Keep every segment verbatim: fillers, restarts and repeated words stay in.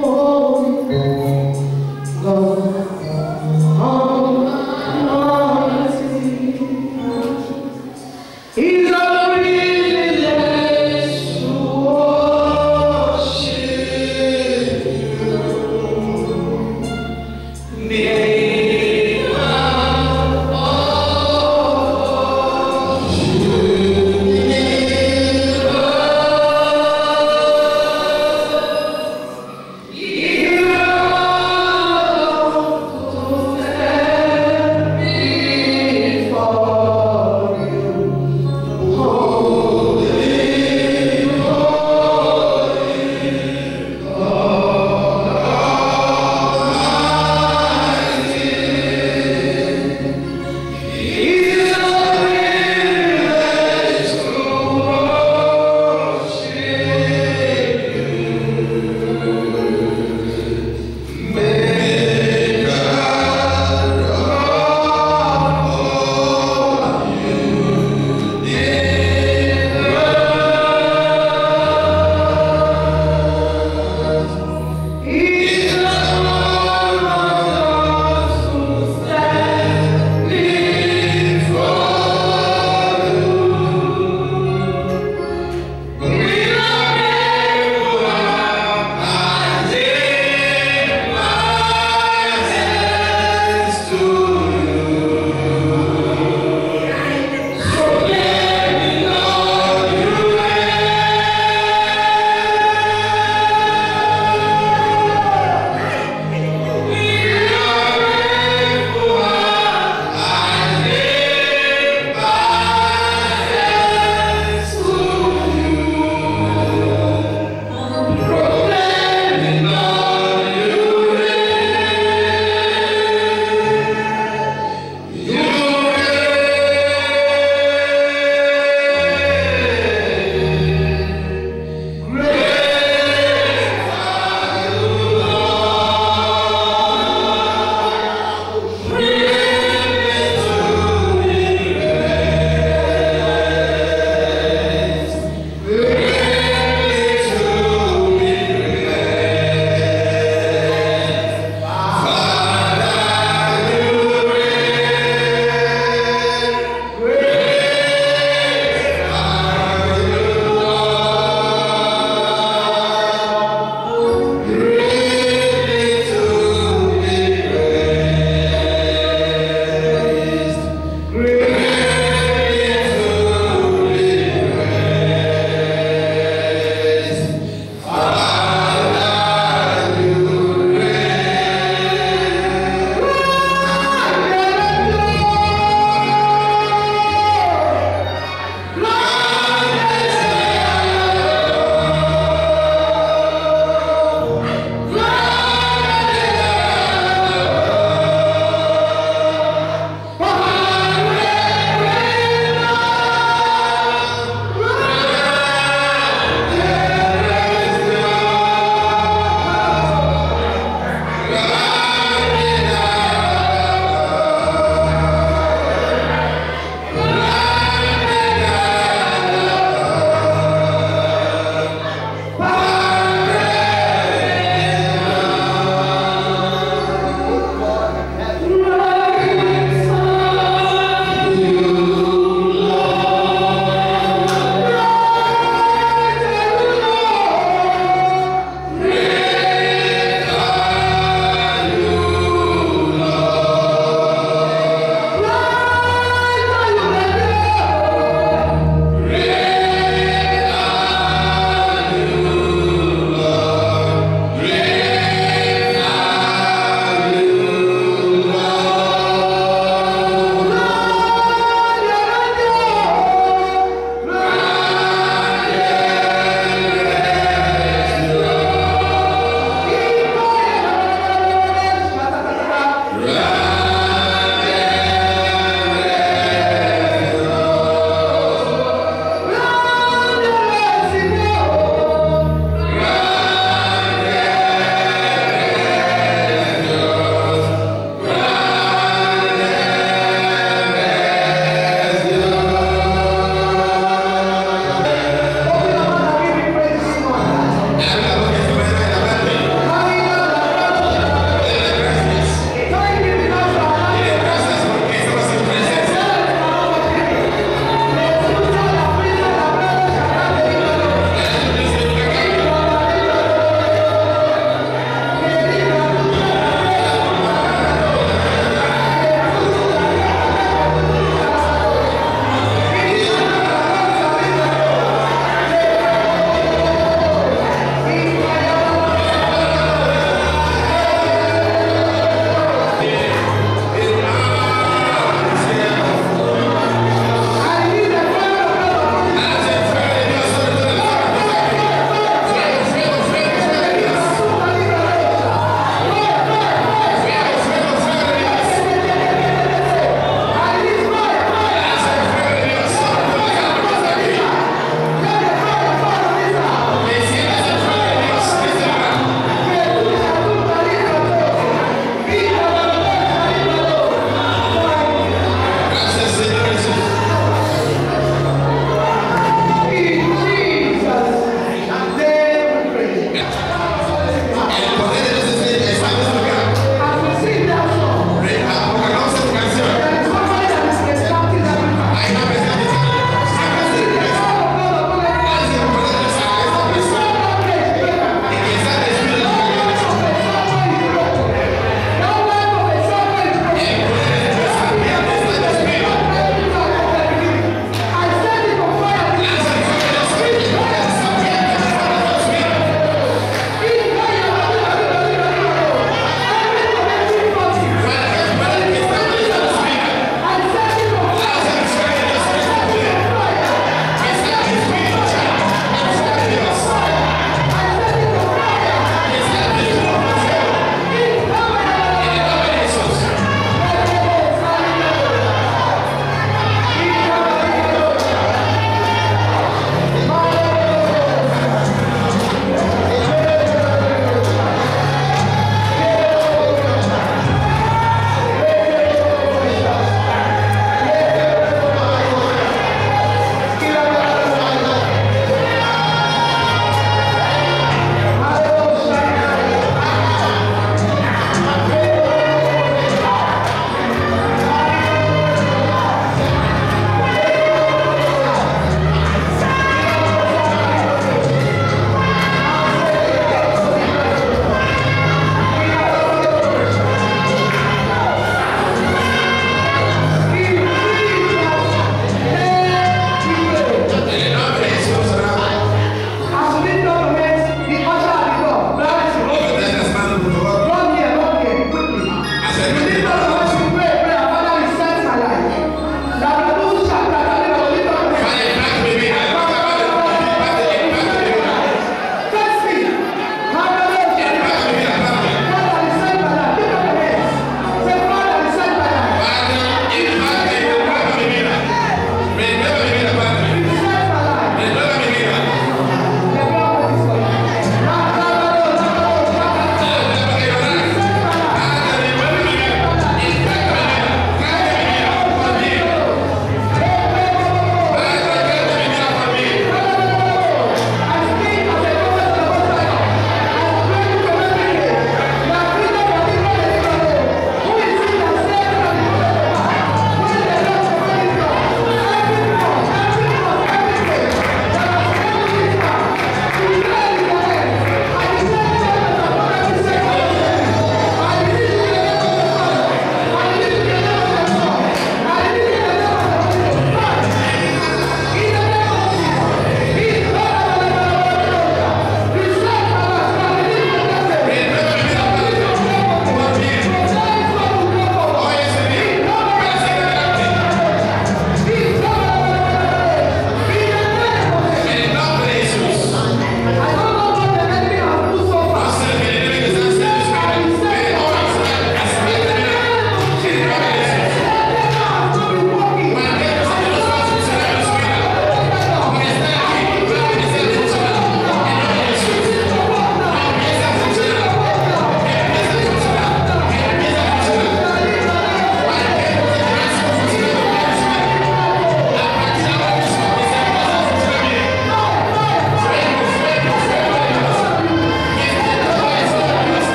Yeah.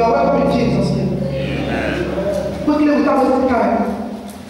are welcome in Jesus' name. Amen. Quickly, without wasting time.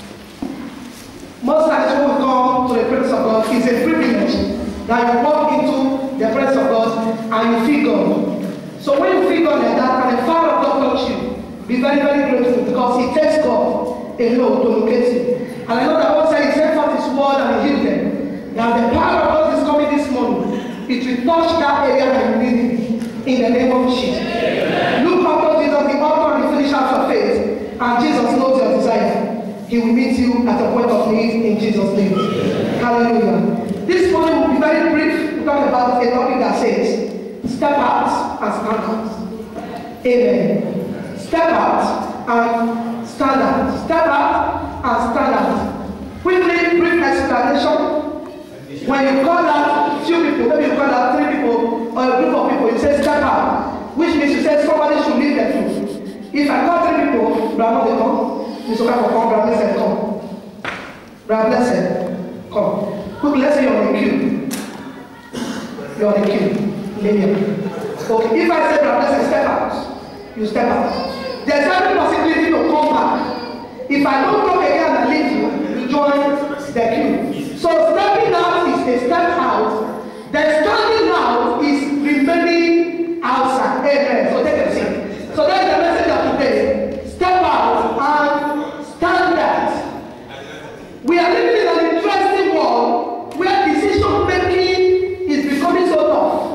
Most times when we come to the presence of God, it's a privilege that you walk into the presence of God and you feel God. So when you feel God like that and the fire of God touch you, be very, very grateful because it takes God alone to locate you. And I know that God said He sent forth His word and He healed them. Now the power of God is coming this morning. It will touch that area that you need in the name of Jesus. Amen. Look unto Jesus, the author and the finisher of your faith, and Jesus knows your desire. He will meet you at a point of need in Jesus' name. Amen. Hallelujah. This morning will be very brief to talk about a topic that says, step out and stand out. Amen. Step out and stand out. Step out and stand out. Quickly, brief explanation. When you call out few people, maybe you call out three people or a group of people, you say step out, which means you say somebody should leave the truth. If I call three people, Brahma they come, Mister Okafor come, Brahma Blessed come. Brahma Blessed, come. Quickly, let's say you're on the queue. You're on the queue. Linear. Okay, if I say Brahma Blessed, step out, you step out. There's every possibility to come back. If I don't come again and leave you, you join the queue. So stepping out is a step out. Then standing out is remaining outside. Amen. So take a seat. So that's the message of today. Step out and stand out. We are living in an interesting world where decision making is becoming so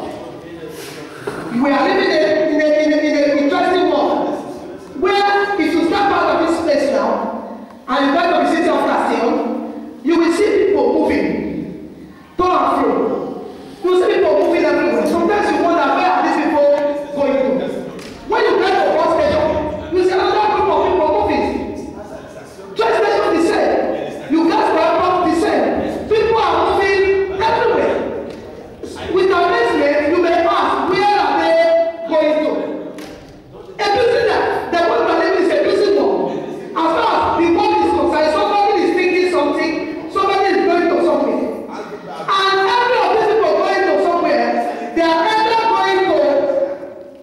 tough. We are living in an in a, in a, in a interesting world where if you step out of this place now and you go to the city of Castile, you will see people moving to and fro. You will see people moving everywhere. Sometimes you wonder where are these people going to. When you get to a bus station, you see another group of people moving. Train station the same. You get to airport the same. People are moving everywhere. With amazement, you may ask, where are they going to? A business that what we live is a business world. As far as the world is concerned, somebody is thinking something. Somebody is going to something. And every of these people going to somewhere, they are either going to,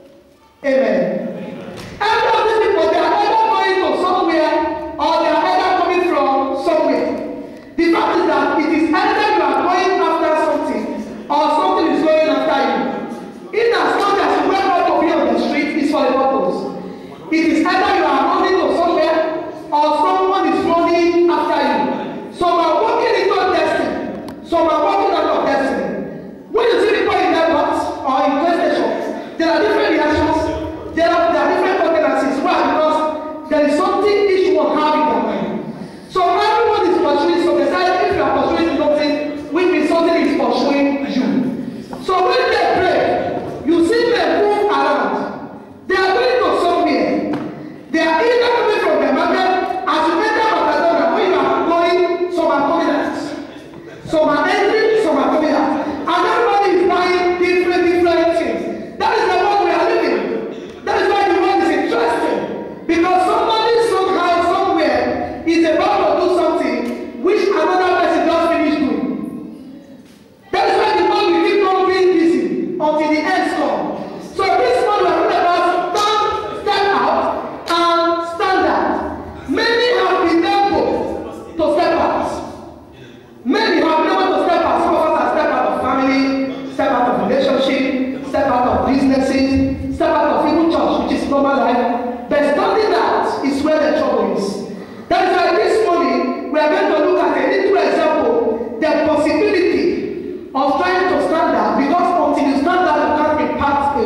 amen. Every of these people, they are either going to somewhere or they are either coming from somewhere. The fact is that it is either you are going after something or something is going after you. In as long as you were out to be on the street, it's for a purpose. It is either you are running to somewhere or someone is running after you. Some are walking into destiny. Some are walking out of destiny. When you see people in airports or in train stations, there are different reactions. There are, there are different cognizances. Why? Because there is something each one have in their mind. So everyone is pursuing something. If you are pursuing something, which means something is pursuing you. So when they pray, you see them move around. They are going to somewhere. They are either coming from the market as you enter Barcelona. When you are going, some are coming out. Some are entering, some are coming out. And everybody is buying different, different things. That is the world we are living. That is why the world is interesting. Because somebody somehow, somewhere is about to do something which another person just finished doing. That is why the world will keep on being busy until the end comes. So this morning we are talking about stand, step out and stand out. Many have been able to step out. Many have been able to step out. Some of us have stepped out of family, step out of relationship, step out of businesses, step out of even church, which is normal life. But standing out is where the trouble is. That is why this morning we are going to look at a little example, the possibility of trying to stand out, because until you stand out, you can't be part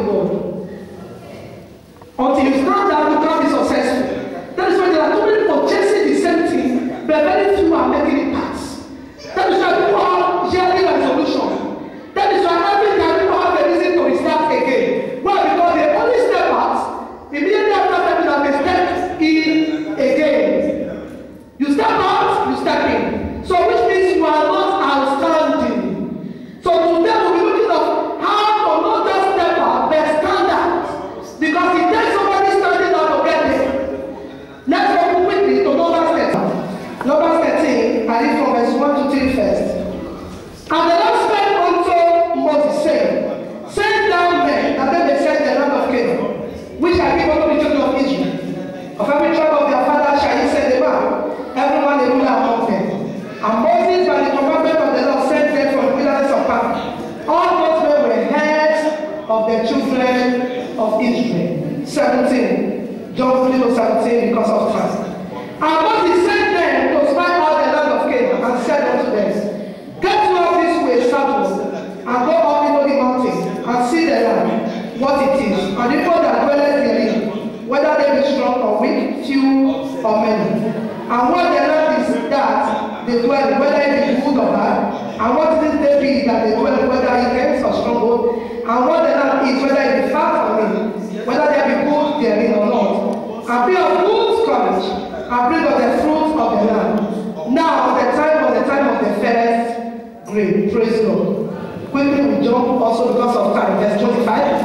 the children of Israel. seventeen. John three to seventeen because of time. And Moses sent them to spy out the land of Canaan and said unto them, get you out this way southward, and go up into the mountain, and see the land, what it is, and the people that dwelleth therein, whether they be strong or weak, few or many. And what the land is that they dwell, whether it be good or bad, and what it is they be that they dwell, whether it ends or stronghold, and what the land is, whether it be far or near, whether there be good therein or not. And be of good courage, and bring of the fruit of the land. Now the time was the time of the first grain. Praise God. Quickly we jump also because of time. Verse twenty-five.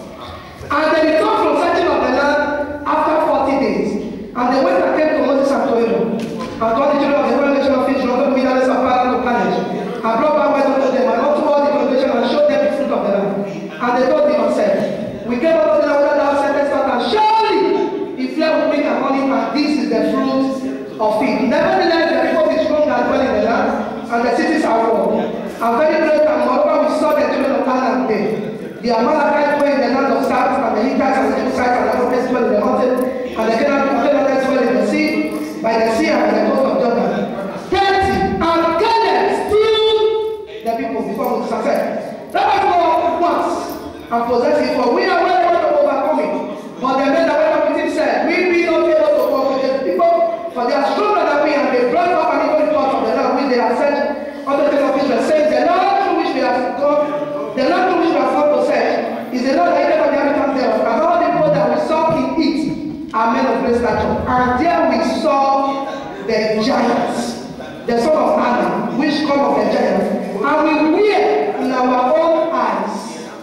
And they returned from searching of the land after forty days. And they went and came to Moses and to Aaron, and told the children of the whole nation of Israel, to the wilderness of Paran to Kadesh, and brought back word unto them, and unto all the congregation, and showed them the fruit of the land. And they told him and said, we came up to the land where thou sentest us, and surely he fled with milk and honey, and this is the fruit of it. Nevertheless, the people be strong and dwell in the land, and the cities are walled. And very great, and moreover we saw the children of Canaan there. The Amalekites were in the land of South, and the Hittites and the Jebusites and the Amorites dwell in the mountain, and the Canaanites dwell in the sea, by the sea and by the coast of Jordan. Thirty, and Caleb still the people before Moses and said, let us go once and possess it, for we are well able to overcome it. But the men that went up with him said, we be not able to walk with the people, for they are stronger than we, and they brought up an evil report of the land which they have sent unto the king of Israel, saying, the land through which we have gone, the land through which we have gone to search, is the land that is of the inhabitants thereof, and all the people that we saw in it are men of great stature. And there we saw the giants, the son of Adam, which come of the giants, and we wear in our own eyes,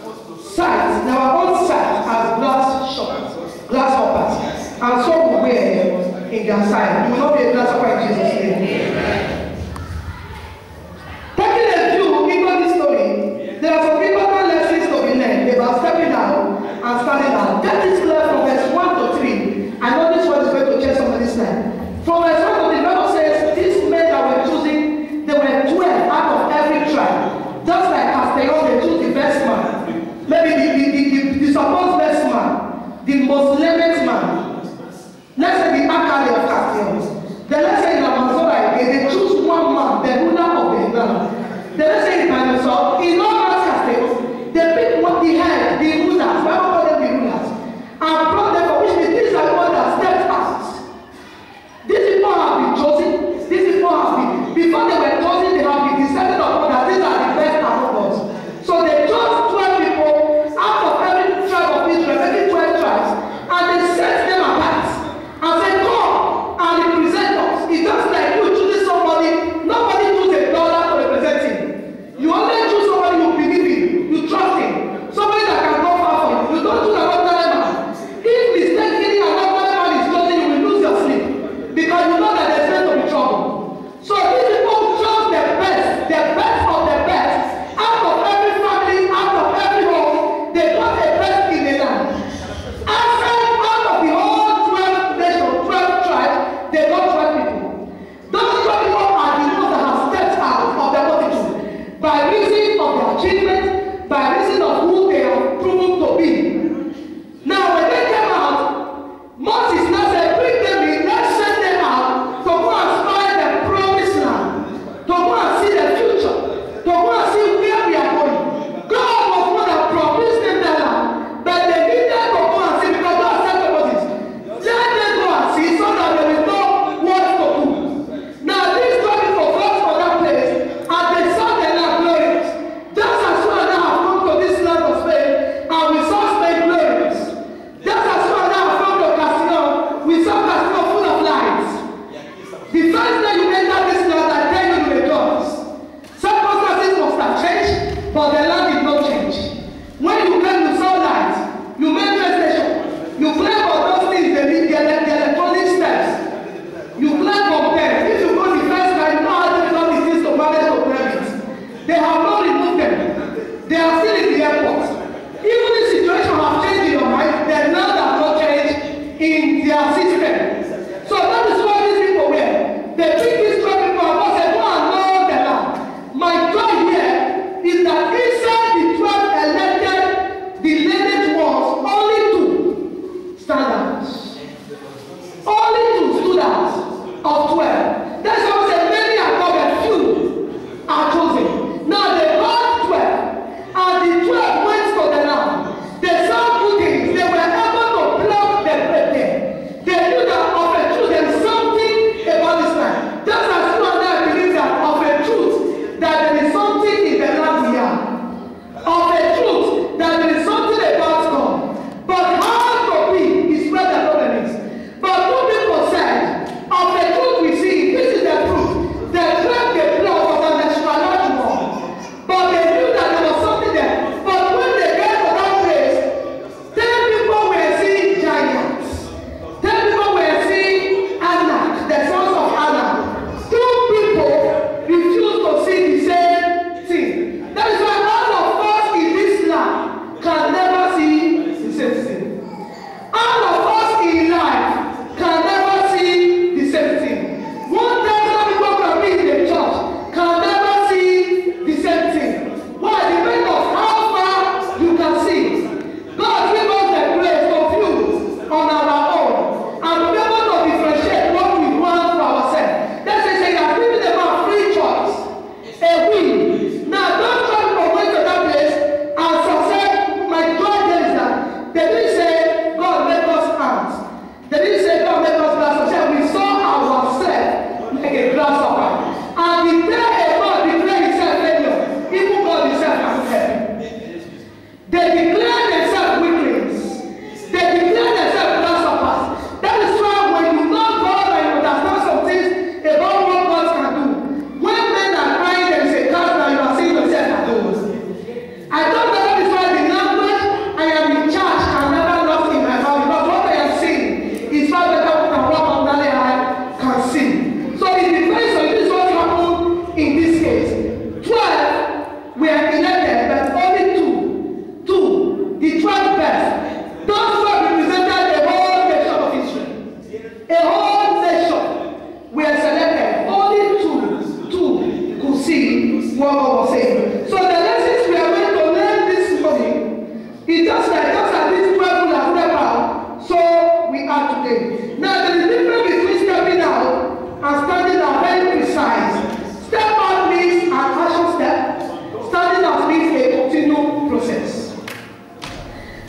sight, in our own sight, as glass shoppers, grasshoppers, and so we wear in their sight. You will not be a grasshopper in Jesus' name. Taking a view into this story, there are some important lessons to be learned about stepping out and standing out. That is clear from verse one to three. I know this one is going to change somebody's life. From verse one to three, the Bible says these men that were choosing, they were twelve out of every tribe. Just like Castellon, they choose the best man. Maybe the, the, the, the, the supposed best man, the most learned man. Let's say the Akari of Castellon. Then let's say in Amazora, they, they choose one man, the ruler of the land. Then let's say in Dinosaur, in all those Castellons, they pick what the head, the rulers, Bible call them the rulers, and brought them for which means these are the ones that stepped fast. These people have been chosen, these people have been, before they were chosen, they have been decided upon that these are the best among us. So they chose twelve people out of every tribe of Israel, maybe twelve tribes, and they set them apart and said,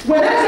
Whenever